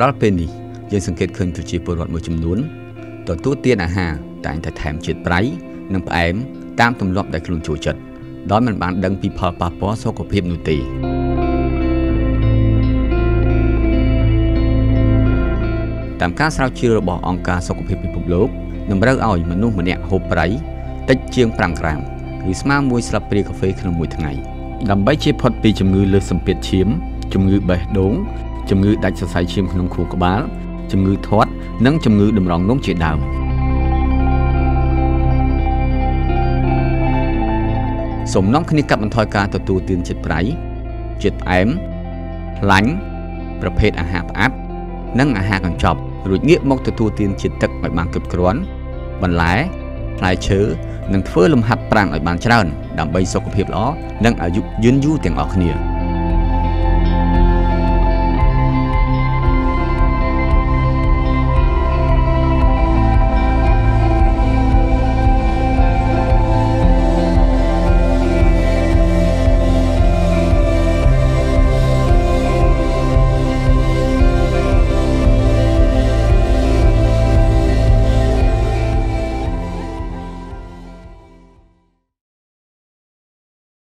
ដល់ពេលនេះយើងសង្កេតឃើញប្រជាពលរដ្ឋមួយចំនួនទទួលទានអាហារតែងតែថែមជាតិប្រៃនិងផ្អែមតាមទម្លាប់ដែលខ្លួនចូលចិត្តដោយមិនបានដឹងពីផលប៉ះពាល់សុខភាពនោះទេតាមការស្រាវជ្រាវរបស់អង្គការសុខភាពពិភពលោកតម្រូវឲ្យមនុស្សម្នាក់ហូបប្រៃតិចជាង5ក្រាមឬស្មើមួយស្លាបព្រាកាហ្វេក្នុងមួយថ្ងៃដើម្បីជៀសផុតពីជំងឺលើសសម្ពាធឈាមជំងឺបេះដូងជំងឺដាច់សរសៃឈាមក្នុងខួរក្បាលជំងឺធាត់និងជំងឺតម្រងនោមជាដើមសូមនាំគ្នាកាត់បន្ថយការទទួលទានជាតិប្រៃជាតិផ្អែមខ្លាញ់ប្រភេទអាហារផ្អាប់និងអាហារកញ្ចប់រួចងាកមកទទួលទានជាតិទឹកឲ្យបានគ្រប់គ្រាន់បន្លែផ្លែឈើនិងធ្វើលំហាត់ប្រាណឲ្យបានច្រើនដើម្បីសុខភាពល្អនិងអាយុយឺនយូរទាំងអស់គ្នា